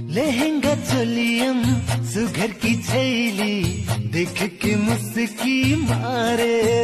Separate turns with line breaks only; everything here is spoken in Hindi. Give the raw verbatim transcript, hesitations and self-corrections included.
लहंगा चोलियम सुघर की छैली देख के मुस्की मारे।